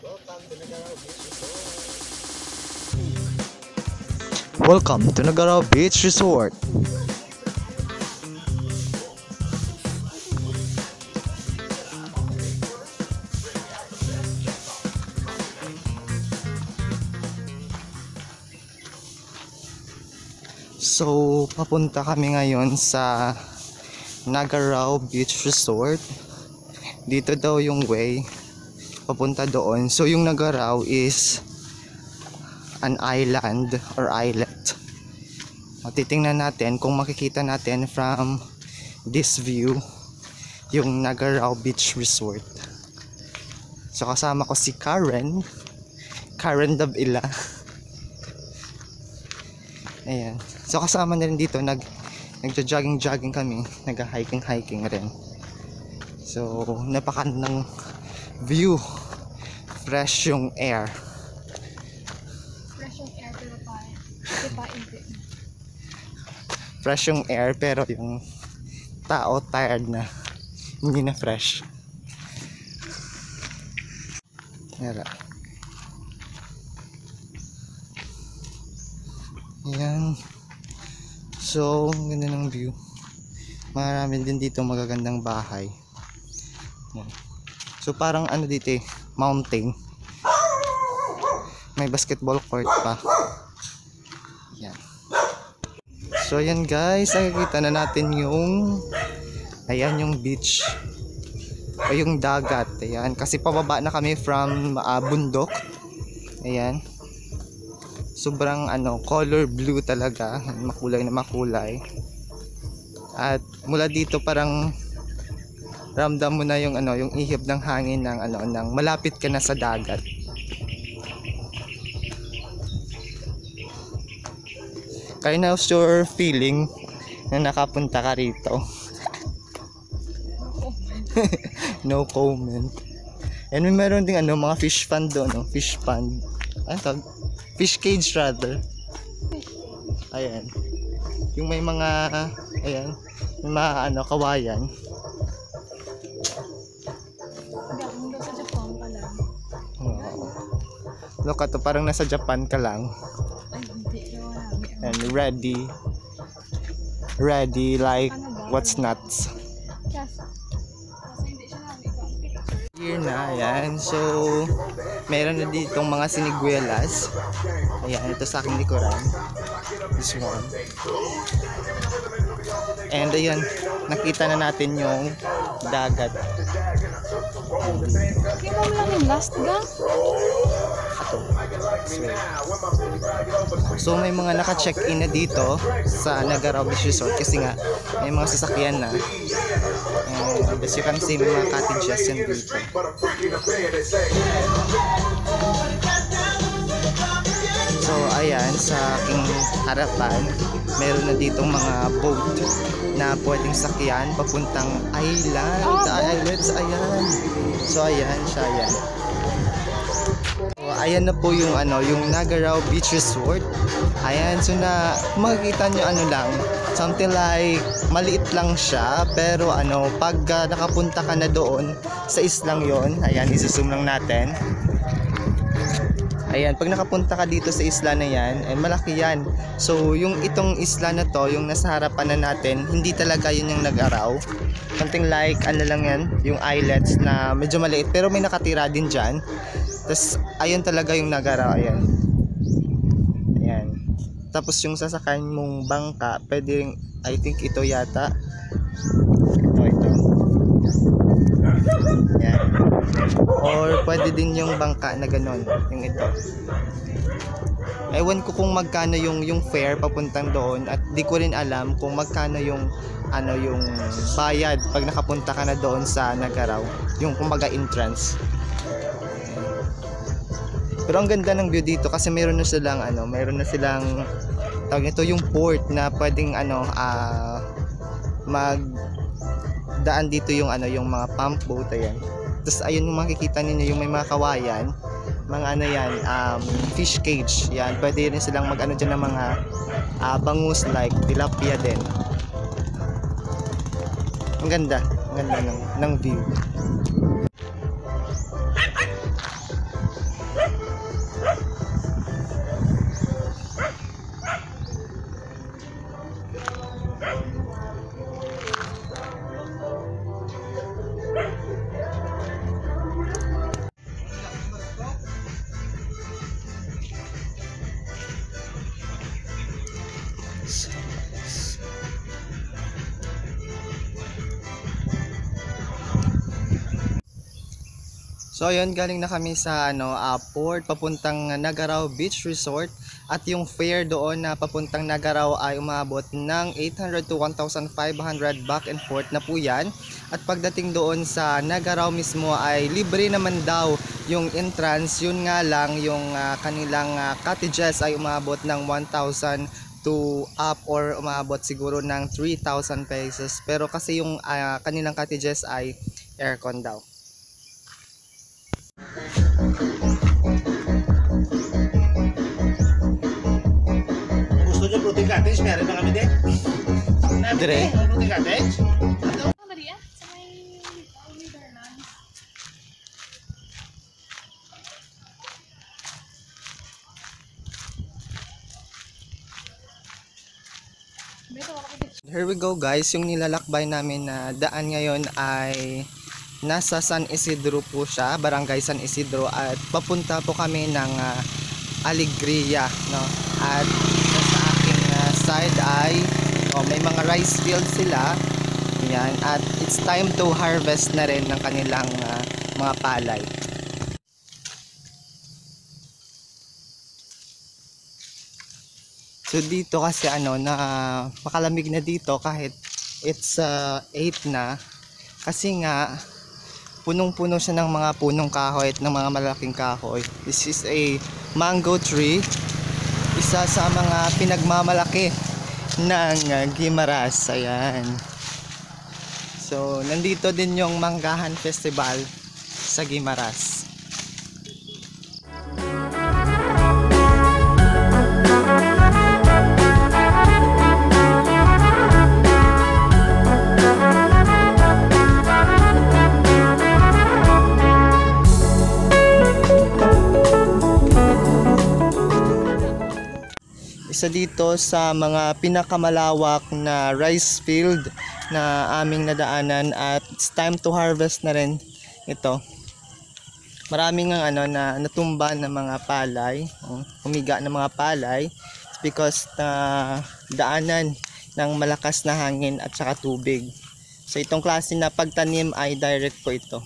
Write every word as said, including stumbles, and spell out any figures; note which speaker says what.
Speaker 1: Welcome to Nagara Beach Resort. So, papunta kami ngayon sa Nagarao Beach Resort. Dito daw yung way papunta doon. So, yung Nagarao is an island or islet. Titingnan natin kung makikita natin from this view yung Nagarao Beach Resort. So, kasama ko si Karen. Karen Davila. Ayan. So kasama na rin dito, nag nagja-jogging-jogging kami, nag-hiking-hiking rin. So napakandang view, fresh yung air.
Speaker 2: Fresh yung air pero pa, diba hindi.
Speaker 1: Fresh yung air pero yung tao tired na, hindi na fresh. Yara. Ayan. So, ang ganda ng view. Marami din dito magagandang bahay. Ayan. So, parang ano dito eh, mountain. May basketball court pa. Ayan. So, ayan guys, nakikita na natin yung ayan yung beach. O yung dagat. Ayan. Kasi pababa na kami from uh, bundok. Ayan. Sobrang ano, color blue talaga, makulay na makulay. At mula dito parang ramdam mo na yung ano, yung ihip ng hangin ng ano, ng malapit ka na sa dagat. Kaya how's your feeling na nakapunta ka rito? No comment. And may meron ding ano, mga fish pond doon, no? Fish pond. Ano tawag? Fish cage rather. Ayan. Yung may mga ayan, may mga ano, kawayan.
Speaker 2: Hanggang sa Japan pa lang.
Speaker 1: Wow. Look ato, parang nasa Japan ka lang.
Speaker 2: Ay, hindi. Ewan namin.
Speaker 1: And ready. Ready like what's nuts.
Speaker 2: Kasi, kasi hindi siya namin picture.
Speaker 1: Here na, ayan. So, meron na ditong mga siniguelas. Ayan, ito sa aking likuran. This one. And ayan, nakita na natin yung dagat.
Speaker 2: Kaya mo lang yung last gang?
Speaker 1: Ito. So, may mga naka-check-in na dito sa Nagarao Beach Resort kasi nga may mga sasakyan na. And as you can see, may mga cottages yan dito. So ayan, sa aking harapan meron na ditong mga boat na pwedeng sakyan papuntang island,
Speaker 2: Oh,
Speaker 1: sa islets, ayan. So ayan siya, ayan. So ayan na po yung ano, yung Nagarao Beach Resort. Ayan, so na makikita nyo ano lang, something like maliit lang siya, pero ano, pag uh, nakapunta ka na doon sa islang yon, ayan, isi-zoom lang natin. Ayan, pag nakapunta ka dito sa isla na yan, eh, malaki yan. So, yung itong isla na to, yung nasa harapan na natin, hindi talaga yun yung Nagaraw. Something like, ano lang yan, yung islets na medyo maliit, pero may nakatira din dyan. Tapos, ayun talaga yung Nagaraw, ayan. Ayan. Tapos, yung sasakyan mong bangka, pwede rin, I think ito yata. Ito, ito. Ayan. Or pwede din yung bangka na ganon, yung ito. Ewan ko kung magkano yung yung fare papuntang doon at di ko rin alam kung magkano yung ano yung bayad pag nakapunta ka na doon sa Nagaraw, yung kumbaga entrance. Pero ang ganda ng view dito kasi meron na silang ano, meron na silang tawag nito yung port na pwedeng ano ah uh, mag daan dito yung ano yung mga pump boat, ayan. Tapos ayun yung makikita niyo yung may mga kawayan, mga ano yan, um, fish cage yan, pwede rin silang mag ano dyan ng mga uh, bangus like tilapia din. Ang ganda, ang ganda ng, ng view. So ayun, galing na kami sa ano, ah, port papuntang Nagaraw Beach Resort, at yung fare doon na papuntang Nagaraw ay umabot ng eight hundred to one thousand five hundred back and forth na po yan. At pagdating doon sa Nagaraw mismo ay libre naman daw yung entrance. Yun nga lang, yung ah, kanilang ah, cottages ay umabot ng one thousand to up, or umabot siguro ng three thousand pesos. Pero kasi yung ah, kanilang cottages ay aircon daw.
Speaker 3: Gusto niyo protein cottage? Meron na kami din.
Speaker 1: Dire.
Speaker 3: Protein cottage?
Speaker 2: Ah, Maria? Sa may... Oh, may Darlan. Beto, ako kapit.
Speaker 1: Here we go guys, yung nilalakbay namin na daan ngayon ay nasa San Isidro po siya, Barangay San Isidro, at papunta po kami ng ah, Alegria, no? At sa aking ah, side ay oh, may mga rice fields sila. Yan, at it's time to harvest na rin ng kanilang ah, mga palay. So dito kasi ano na makalamig na dito kahit it's uh, eight na, kasi nga punong-puno siya ng mga punong kahoy at ng mga malaking kahoy. This is a mango tree, isa sa mga pinagmamalaki ng uh, Guimaras. Ayan. So nandito din yung Manggahan Festival sa Guimaras. Isa dito sa mga pinakamalawak na rice field na aming nadaanan, at it's time to harvest na rin ito. Maraming ang ano na natumba ng mga palay, um, humiga ng mga palay because na daanan ng malakas na hangin at saka tubig. So itong klase na pagtanim ay direct po ito.